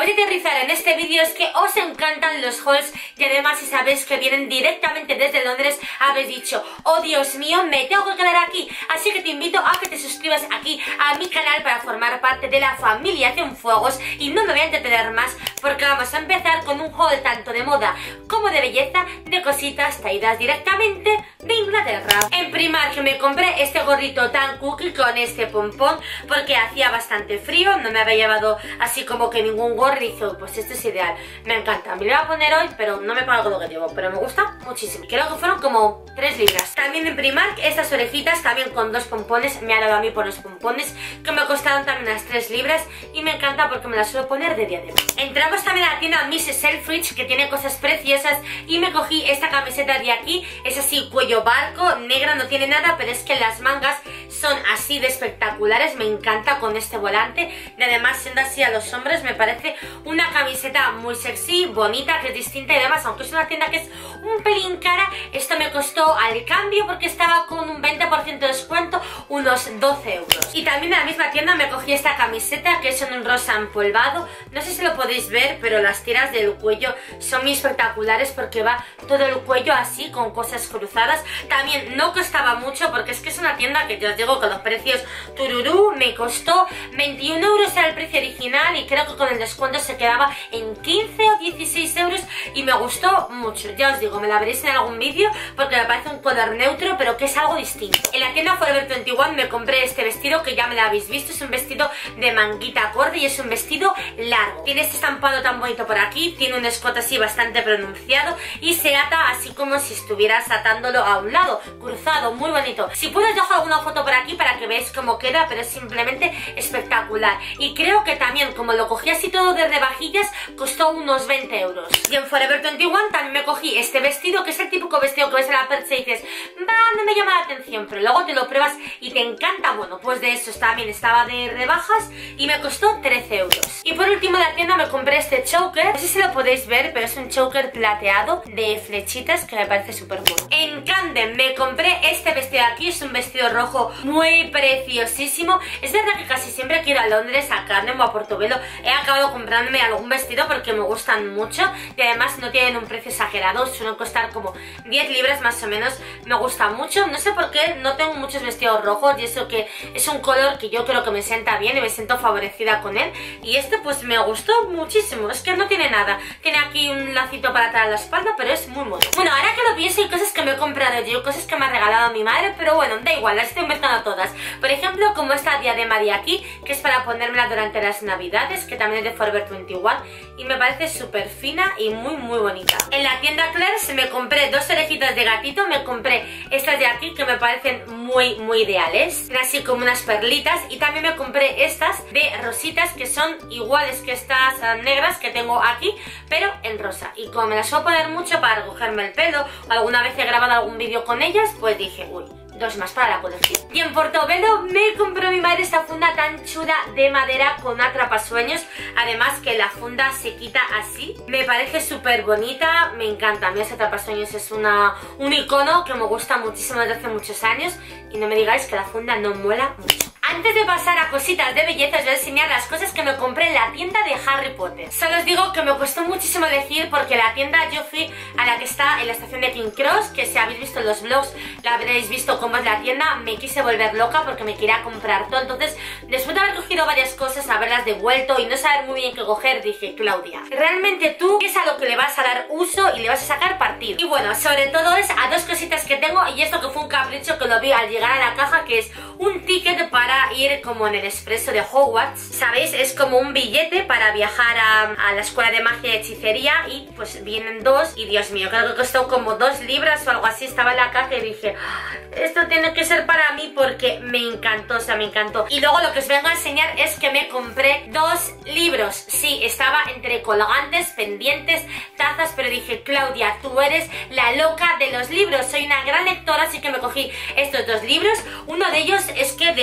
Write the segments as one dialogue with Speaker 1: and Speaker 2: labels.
Speaker 1: voy a aterrizar en este vídeo es que os encantan los hauls y además si sabéis que vienen directamente desde Londres habéis dicho, oh Dios mío, me tengo que quedar aquí, así que te invito a que te suscribas aquí a mi canal para formar parte de la familia Cienfuegos y no me voy a entretener más porque vamos a empezar con un haul tanto de moda como de belleza, de cositas traídas directamente de Inglaterra. En Primark me compré este gorrito tan cookie con este pompón porque hacía bastante frío, no me había llevado así como que ningún gorro y dije, pues este es ideal, me encanta, me lo voy a poner hoy pero no me pago lo que llevo, pero me gusta muchísimo, creo que fueron como 3 libras. También en Primark estas orejitas también con 2 pompones, me ha dado a mí por los pompones que me costaron también unas 3 libras y me encanta porque me las suelo poner de diadema. Entramos también a la tienda Miss Selfridge que tiene cosas preciosas y me cogí esta camiseta de aquí, es así cuello barco, negra, no tiene nada, pero es que las mangas son así de espectaculares, me encanta con este volante y además siendo así a los hombres me parece una camiseta muy sexy, bonita, que es distinta y además aunque es una tienda que es un pelín cara, esto me costó al cambio porque estaba con un 20% de descuento unos 12 euros. Y también en la misma tienda me cogí esta camiseta que es en un rosa empolvado, no sé si lo podéis ver pero las tiras del cuello son muy espectaculares porque va todo el cuello así con cosas cruzadas. También no costaba mucho porque es que es una tienda que ya os digo que los precios tururú, me costó 21 euros era el precio original y creo que con el descuento se quedaba en 15 o 16 euros y me gustó mucho. Ya os digo, me la veréis en algún vídeo porque me parece un color neutro pero que es algo distinto. En la tienda Forever 21 me compré este vestido que ya me lo habéis visto, es un vestido de manguita corta y es un vestido largo. Tiene este estampado tan bonito por aquí, tiene un escote así bastante pronunciado y se ata así como si estuvieras atándolo a un lado, cruzado, muy bonito. Si puedes dejo alguna foto por aquí para que veáis cómo queda, pero es simplemente espectacular. Y creo que también, como lo cogí así todo de rebajillas, costó unos 20 euros. Y en Forever 21 también me cogí este vestido, que es el típico vestido que ves en la percha y dices, va, no me llama la atención, pero luego te lo pruebas y te encanta. Bueno, pues de eso también estaba de rebajas y me costó 13 euros. Y por último en la tienda me compré este choker, no sé si lo podéis ver, pero es un choker plateado de flechitas que me parece súper bueno. En Camden me compré este vestido de aquí, es un vestido rojo muy preciosísimo. Es verdad que casi siempre que ir a Londres, a Camden o a Portobelo he acabado comprándome algún vestido porque me gustan mucho y además no tienen un precio exagerado, suelen costar como 10 libras más o menos, me gusta mucho. No sé por qué no tengo muchos vestidos rojos y eso que es un color que yo creo que me sienta bien y me siento favorecida con él y este pues me gustó muchísimo, es que no tiene nada, tiene aquí un lacito para atrás a la espalda pero es muy mono. Bueno, ahora que lo pienso hay cosas que me he comprado yo, cosas que me ha regalado mi madre, pero bueno, da igual, las estoy mezclando todas. Por ejemplo, como esta diadema de aquí, que es para ponérmela durante las navidades, que también es de Forever 21 y me parece súper fina y muy bonita. En la tienda Claire's me compré 2 orejitas de gatito, me compré estas de aquí que me parecen muy ideales, así como unas perlitas y también me compré estas de rositas que son iguales que estas negras que tengo aquí, pero en rosa y como me las suelo poner mucho para recogerme el pelo o alguna vez he grabado algún vídeo con ellas, pues dije, uy, 2 más para la colección. Y en Portobelo me compró mi madre esta funda tan chula de madera con atrapasueños, además que la funda se quita así, me parece súper bonita, me encanta. A mí ese atrapasueños es un icono que me gusta muchísimo desde hace muchos años y no me digáis que la funda no mola mucho. Antes de pasar a cositas de belleza os voy a enseñar las cosas que me compré en la tienda de Harry Potter. Solo os digo que me costó muchísimo elegir porque la tienda yo fui a la que está en la estación de King Cross, que si habéis visto los vlogs la habréis visto cómo es la tienda, me quise volver loca porque me quería comprar todo. Entonces después de haber cogido varias cosas, haberlas devuelto y no saber muy bien qué coger, dije, Claudia, realmente tú es a lo que le vas a dar uso y le vas a sacar partido. Y bueno, sobre todo es a 2 cositas que tengo y esto que fue un capricho que lo vi al llegar a la caja, que es un ticket para ir como en el expreso de Hogwarts, ¿sabéis? Es como un billete para viajar a la escuela de magia y hechicería y pues vienen 2 y Dios mío, creo que costó como 2 libras o algo así, estaba en la caja y dije, esto tiene que ser para mí porque me encantó, o sea, me encantó. Y luego lo que os vengo a enseñar es que me compré 2 libros, sí, estaba entre colgantes, pendientes, tazas, pero dije, Claudia, tú eres la loca de los libros, soy una gran lectora, así que me cogí estos 2 libros. Uno de ellos es que de estos chiquititos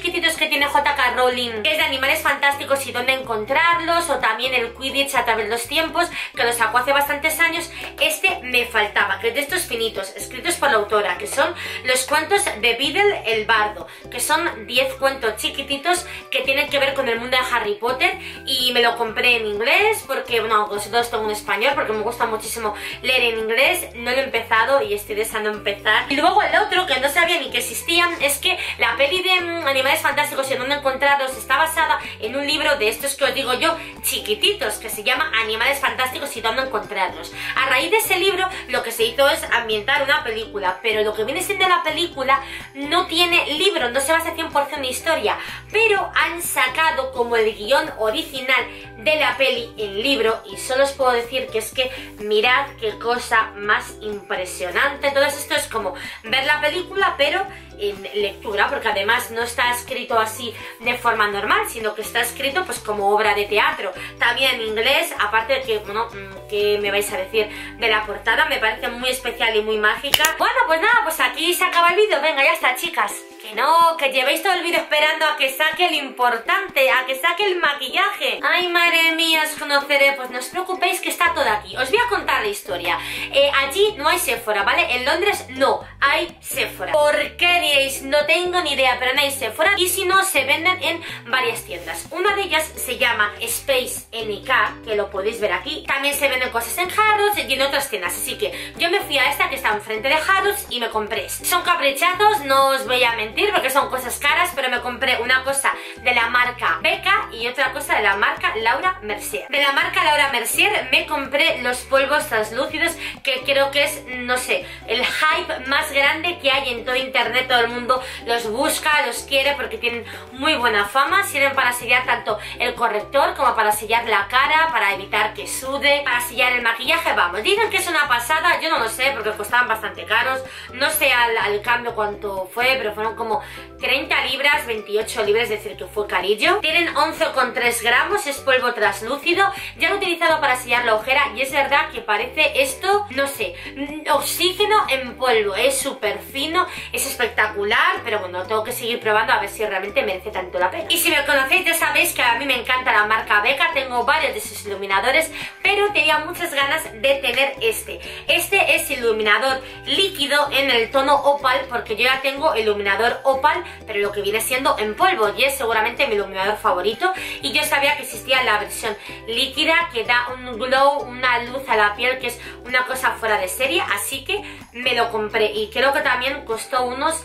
Speaker 1: chiquititos que tiene J.K. Rowling, que es de animales fantásticos y dónde encontrarlos, o también el Quidditch a través de los tiempos, que lo sacó hace bastantes años. Este me faltaba, que es de estos finitos, escritos por la autora, que son los cuentos de Biddle el Bardo, que son 10 cuentos chiquititos que tienen que ver con el mundo de Harry Potter, y me lo compré en inglés porque, bueno, vosotros tengo en español porque me gusta muchísimo leer en inglés. No lo he empezado y estoy deseando empezar. Y luego el otro, que no sabía ni que existían, es que la peli de Animales Fantásticos y en dónde encontrarlos está basada en un libro de estos que os digo yo, chiquititos, que se llama Animales Fantásticos y dónde encontrarlos. A raíz de ese libro lo que se hizo es ambientar una película, pero lo que viene siendo la película no tiene libro, no se basa 100% en historia, pero han sacado como el guión original de la peli en libro, y solo os puedo decir que es que mirad qué cosa más impresionante. Todo esto es como ver la película pero en lectura, porque además no está escrito así de forma normal, sino que está escrito pues como obra de teatro, también en inglés. Aparte de que, bueno, ¿qué me vais a decir de la portada? Me parece muy especial y muy mágica. Bueno, pues nada, pues aquí se acaba el vídeo. Venga, ya está, chicas. Que no, que llevéis todo el vídeo esperando a que saque lo importante, a que saque el maquillaje. Ay, madre mía, os conoceré. Pues no os preocupéis que está todo aquí. Os voy a contar la historia. Allí no hay Sephora, ¿vale? En Londres no hay Sephora. ¿Por qué diréis? No tengo ni idea, pero no hay Sephora. Y si no, se venden en varias tiendas. Una de ellas se llama Space NK, que lo podéis ver aquí. También se venden cosas en Harrods y en otras tiendas. Así que yo me fui a esta que está enfrente de Harrods y me compré esto. Son caprichazos, no os voy a mentir, porque son cosas caras, pero me compré una cosa de la marca Becca y otra cosa de la marca Laura Mercier. De la marca Laura Mercier me compré los polvos translúcidos, que creo que es, no sé, el hype más grande que hay en todo internet. Todo el mundo los busca, los quiere porque tienen muy buena fama. Sirven para sellar tanto el corrector como para sellar la cara, para evitar que sude, para sellar el maquillaje. Vamos, dicen que es una pasada. Yo no lo sé porque costaban bastante caros. No sé al cambio cuánto fue, pero fueron como 30 libras, 28 libras, es decir que fue carillo. Tienen 11,3 gramos, es polvo translúcido. Ya lo he utilizado para sellar la ojera y es verdad que parece esto, no sé, oxígeno en polvo. Es súper fino, es espectacular, pero bueno, tengo que seguir probando a ver si realmente merece tanto la pena. Y si me conocéis ya sabéis que a mí me encanta la marca Becca, tengo varios de sus iluminadores, pero tenía muchas ganas de tener este. Este es iluminador líquido en el tono opal, porque yo ya tengo iluminador opal, pero lo que viene siendo en polvo, y es seguramente mi iluminador favorito. Y yo sabía que existía la versión líquida que da un glow, una luz a la piel que es una cosa fuera de serie, así que me lo compré y creo que también costó unos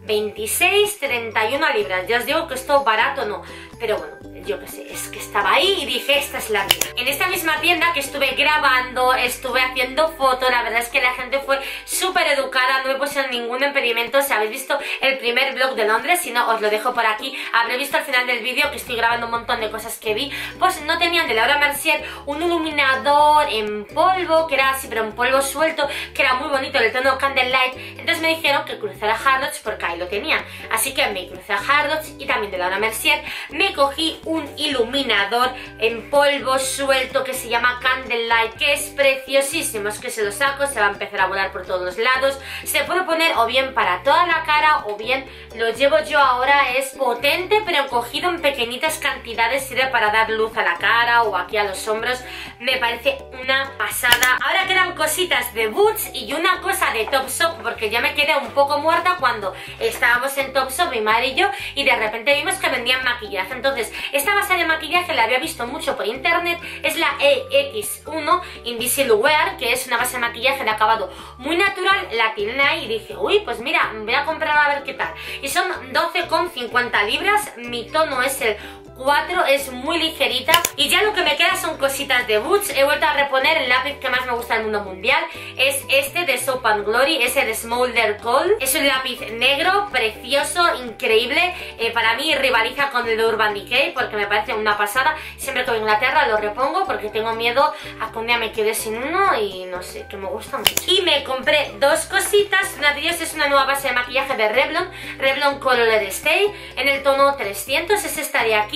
Speaker 1: 26, 31 libras. Ya os digo que esto barato no, pero bueno, yo qué sé, es que estaba ahí y dije, esta es la mía. En esta misma tienda que estuve grabando, estuve haciendo fotos, la verdad es que la gente fue súper educada, no me pusieron ningún impedimento. Si habéis visto el primer vlog de Londres, si no os lo dejo por aquí, habré visto al final del vídeo que estoy grabando un montón de cosas que vi, pues no tenían de Laura Mercier un iluminador en polvo, que era así pero en polvo suelto, que era muy bonito, el tono Candlelight. Entonces me dijeron que cruzara a Harrods porque ahí lo tenían, así que me crucé a Harrods y también de Laura Mercier me cogí un iluminador en polvo suelto que se llama Candlelight, que es preciosísimo. Es que se lo saco, se va a empezar a volar por todos los lados. Se puede poner o bien para toda la cara o bien lo llevo yo ahora. Es potente pero cogido en pequeñitas cantidades, sirve para dar luz a la cara o aquí a los hombros. Me parece una pasada. Ahora quedan cositas de Boots y una cosa de Topshop, porque ya me quedé un poco muerta cuando estábamos en Topshop, mi madre y yo, y de repente vimos que vendían maquillaje. Entonces esta base de maquillaje la había visto mucho por internet, es la EX1 Invisible Wear, que es una base de maquillaje de acabado muy natural. La tienen ahí y dije, uy, pues mira, voy a comprarla a ver qué tal. Y son 12,50 libras, mi tono es el 4, es muy ligerita. Y ya lo que me queda son cositas de Boots. He vuelto a reponer el lápiz que más me gusta del mundo mundial, es este de Soap and Glory, es el Smolder Gold. Es un lápiz negro, precioso, increíble. Para mí rivaliza con el de Urban Decay porque me parece una pasada. Siempre que voy a Inglaterra lo repongo porque tengo miedo a que un día me quede sin uno y no sé, que me gusta mucho. Y me compré dos cositas. Una de ellas es una nueva base de maquillaje de Revlon, Revlon Color Stay, en el tono 300, es esta de aquí.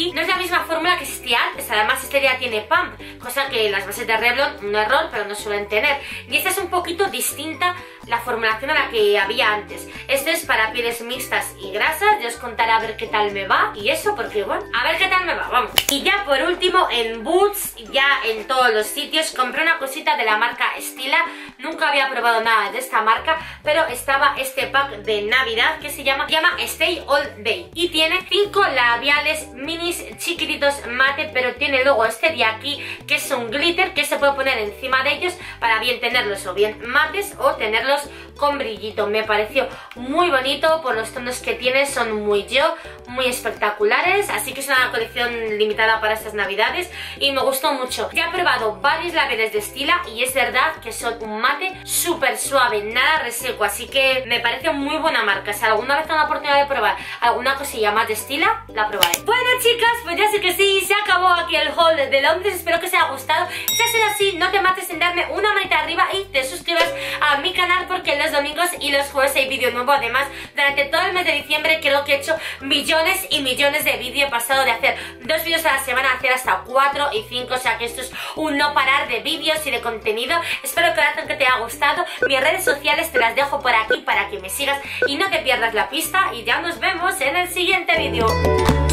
Speaker 1: Beauty. No es la misma fórmula que existía antes, además este ya tiene pump, cosa que las bases de Revlon, un error, pero no suelen tener. Y esta es un poquito distinta la formulación a la que había antes. Esto es para pieles mixtas y grasas, yo os contaré a ver qué tal me va y eso, porque bueno, a ver qué tal me va, vamos. Y ya por último, en Boots, ya en todos los sitios, compré una cosita de la marca Stila. Nunca había probado nada de esta marca, pero estaba este pack de Navidad que se llama Stay All Day. Y tiene 5 labiales minis chiquititos mate, pero tiene luego este de aquí, que es un glitter que se puede poner encima de ellos para bien tenerlos o bien mates o tenerlos con brillito. Me pareció muy bonito por los tonos que tiene, son muy muy espectaculares, así que es una colección limitada para estas navidades y me gustó mucho. Ya he probado varios labiales de Stila y es verdad que son un mate súper suave, nada reseco, así que me parece muy buena marca. Si alguna vez tengo la oportunidad de probar alguna cosilla más de Stila, la probaré. Bueno chicas, pues ya sé que sí, se acabó aquí el haul de Londres, espero que os haya gustado. Si ha sido así, no te mates en darme una manita arriba y te suscribas a mi canal, porque los domingos y los jueves hay vídeo nuevo. Además, durante todo el mes de diciembre creo que he hecho millones y millones de vídeos. He pasado de hacer 2 vídeos a la semana a hacer hasta 4 y 5, o sea que esto es un no parar de vídeos y de contenido. Espero que te haya gustado. Mis redes sociales te las dejo por aquí para que me sigas y no te pierdas la pista, y ya nos vemos en el siguiente vídeo.